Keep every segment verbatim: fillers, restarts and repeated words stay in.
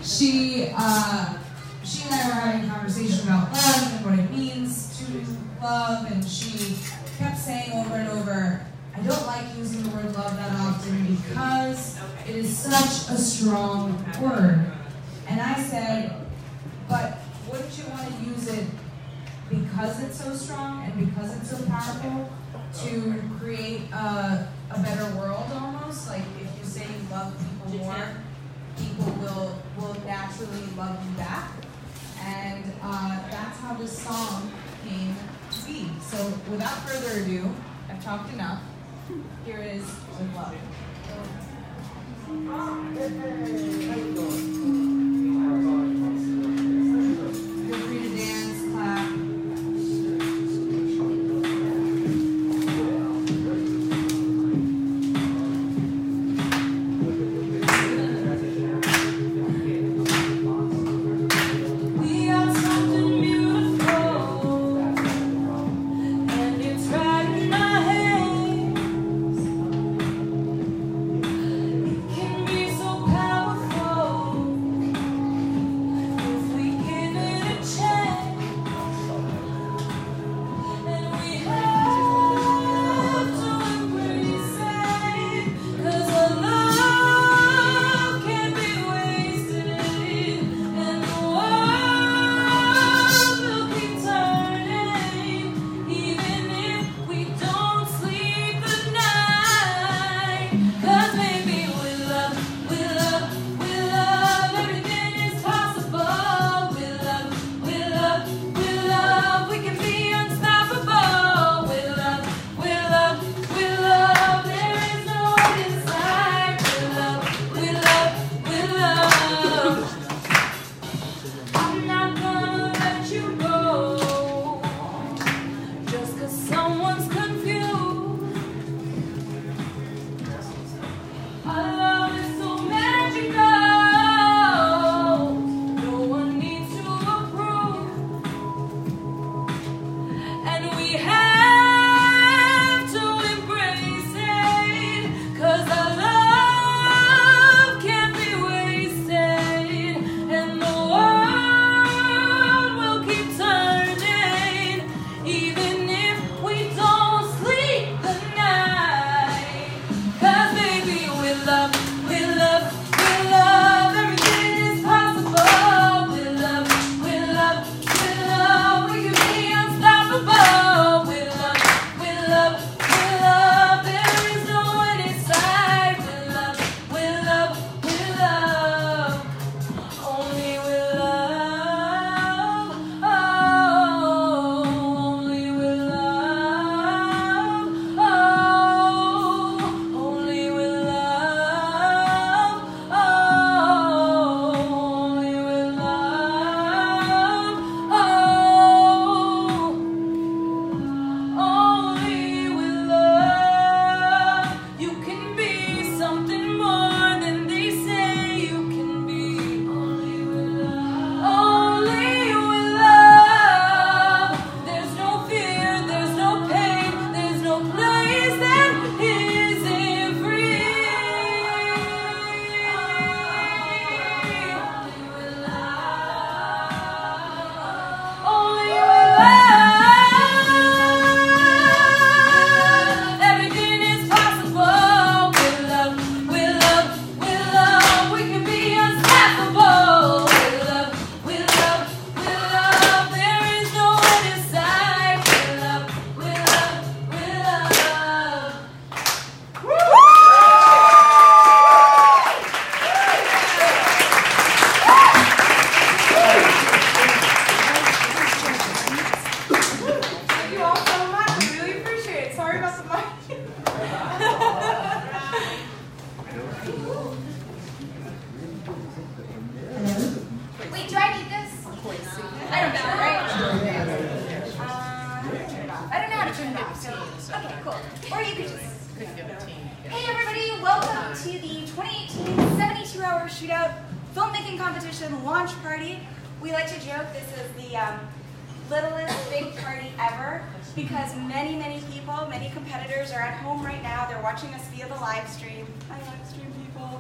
she, uh, she and I were having a conversation about love and what it means to love, and she kept saying over and over, I don't like using the word love that often because it is such a strong word. And I said, but wouldn't you want to use it because it's so strong and because it's so powerful to create a, a better world almost? Like if you say you love people more, people will, will naturally love you back. And uh, that's how this song came to be. So without further ado, I've talked enough. Here it is with love. Feel free to dance, clap. welcome to the twenty eighteen seventy-two hour Shootout Filmmaking Competition launch party. We like to joke this is the um, littlest big party ever because many, many people, many competitors are at home right now. They're watching us via the live stream. Hi, live stream people.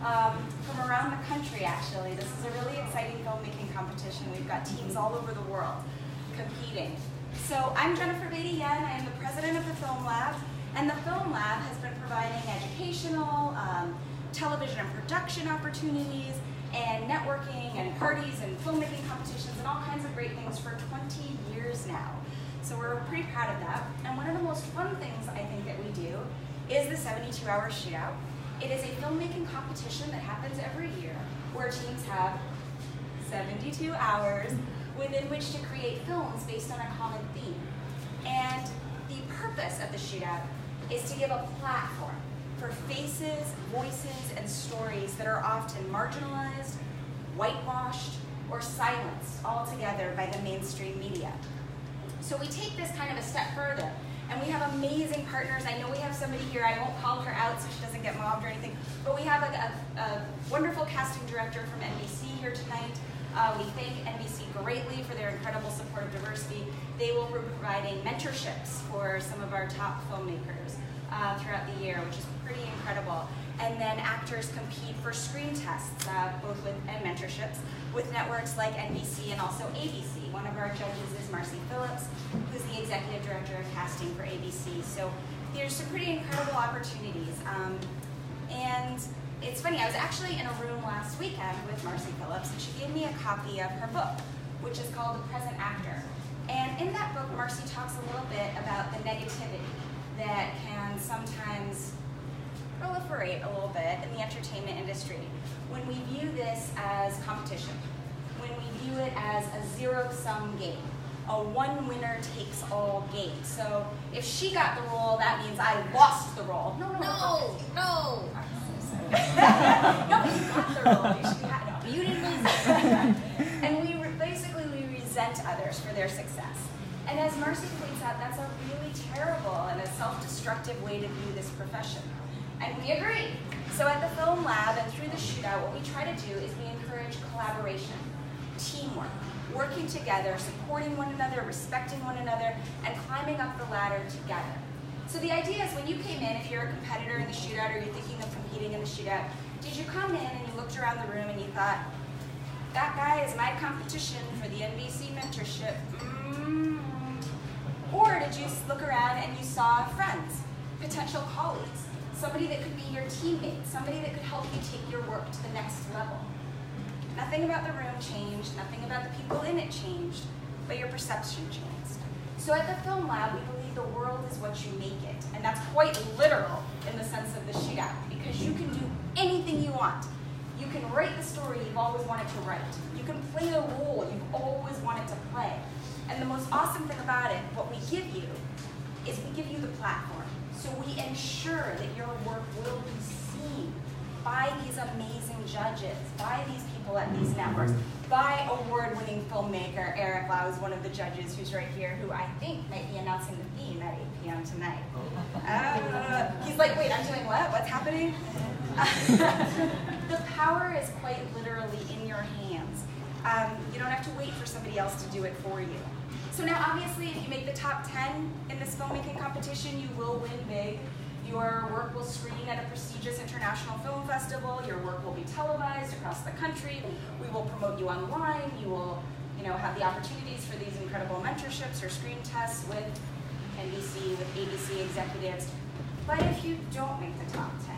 um, from around the country, actually. This is a really exciting filmmaking competition. We've got teams all over the world competing. So I'm Jennifer Betit Yen. I am the president of the Film Lab, and the Film Lab has been providing educational, um, television and production opportunities, and networking and parties and filmmaking competitions and all kinds of great things for twenty years now. So we're pretty proud of that. And one of the most fun things I think that we do is the seventy-two hour shootout. It is a filmmaking competition that happens every year where teams have seventy-two hours within which to create films based on a common theme. And the purpose of the shootout is to give a platform for faces, voices, and stories that are often marginalized, whitewashed, or silenced altogether by the mainstream media. So we take this kind of a step further, and we have amazing partners. I know we have somebody here, I won't call her out so she doesn't get mobbed or anything, but we have a, a, a wonderful casting director from N B C here tonight. Uh, we thank N B C greatly for their incredible support of diversity. They will be providing mentorships for some of our top filmmakers uh, throughout the year, which is pretty incredible. And then actors compete for screen tests, uh, both with and mentorships, with networks like N B C and also A B C. One of our judges is Marcy Phillips, who's the executive director of casting for A B C. So there's some pretty incredible opportunities. Um, and it's funny, I was actually in a room last weekend with Marcy Phillips, and she gave me a copy of her book, which is called The Present Actor. And in that book, Marcy talks a little bit about the negativity that can sometimes proliferate a little bit in the entertainment industry when we view this as competition, when we view it as a zero-sum game, a one-winner-takes-all game. So if she got the role, that means I lost the role. No, no, no, no. No, you got the role. You, should have, no, you didn't lose it. And we re basically we resent others for their success. And as Marcy points out, that's a really terrible and a self-destructive way to view this profession. And we agree. So at the Film Lab and through the shootout, what we try to do is we encourage collaboration, teamwork, working together, supporting one another, respecting one another, and climbing up the ladder together. So the idea is when you came in, if you're a competitor in the shootout or you're thinking of competing in the shootout, did you come in and you looked around the room and you thought, that guy is my competition for the N B C mentorship? Mm. Or did you look around and you saw friends, potential colleagues, somebody that could be your teammate, somebody that could help you take your work to the next level? Nothing about the room changed, nothing about the people in it changed, but your perception changed. So at the Film Lab, we believe the world is what you make it. And that's quite literal in the sense of the shootout, because you can do anything you want. You can write the story you've always wanted to write. You can play the role you've always wanted to play. And the most awesome thing about it, what we give you, is we give you the platform. So we ensure that your work will be seen by these amazing judges, by these people at these networks, by award-winning filmmaker Eric Lau is one of the judges who's right here, who I think might be announcing the theme at eight p m tonight. Uh, he's like, wait, I'm doing what? What's happening? The power is quite literally in your hands. Um, you don't have to wait for somebody else to do it for you. So now obviously if you make the top ten in this filmmaking competition, you will win big. Your work will screen at a prestigious international film festival. Your work will be televised across the country. We will promote you online. You will, you know, have the opportunities for these incredible mentorships or screen tests with N B C, with A B C executives. But if you don't make the top ten,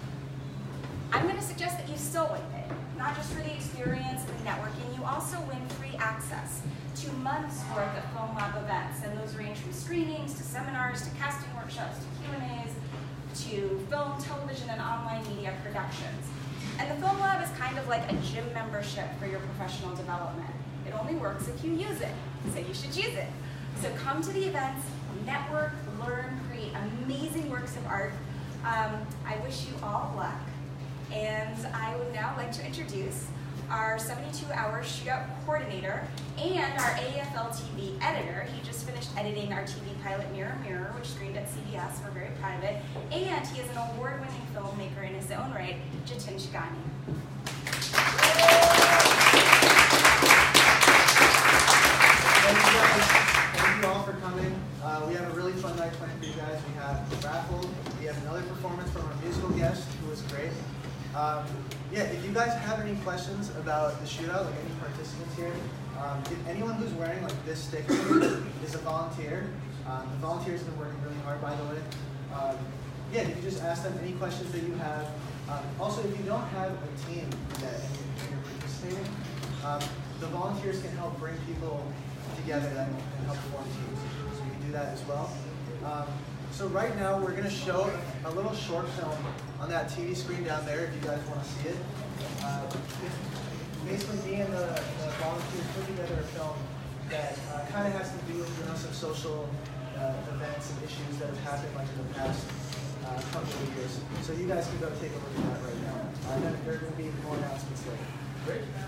I'm going to suggest that you still win big. Not just for the experience and the networking, you also win free access to months worth of Film Lab events. And those range from screenings to seminars to casting workshops to Q and A's to film, television, and online media productions. And the Film Lab is kind of like a gym membership for your professional development. It only works if you use it, so you should use it. So come to the events, network, learn, create amazing works of art. Um, I wish you all luck. And I would now like to introduce our seventy-two hour shootout coordinator and our A F L T V editor. He just finished editing our T V pilot Mirror Mirror, which screened at C B S. We're very proud of it. And he is an award-winning filmmaker in his own right, Jatin Chhugani. Thank you guys. Thank you all for coming. Uh, we have a really fun night planned for you guys. We have a raffle. We have another performance from our musical guest, who was great. Um, guys have any questions about the shootout, like any participants here, um, if anyone who's wearing like this sticker is a volunteer. Um, the volunteers have been working really hard, by the way. Um, yeah, you can just ask them any questions that you have. Um, also, if you don't have a team that you're participating, um, the volunteers can help bring people together that can help form teams. So you can do that as well. Um, so right now, we're going to show a little short film on that T V screen down there if you guys want to see it. Uh, basically, me and the, the volunteers put together a film that uh, kind of has to do with you know, some social uh, events and issues that have happened like in the past uh, couple of years. So you guys can go take a look at that right now. Uh, and then there are going to be more announcements later. Great.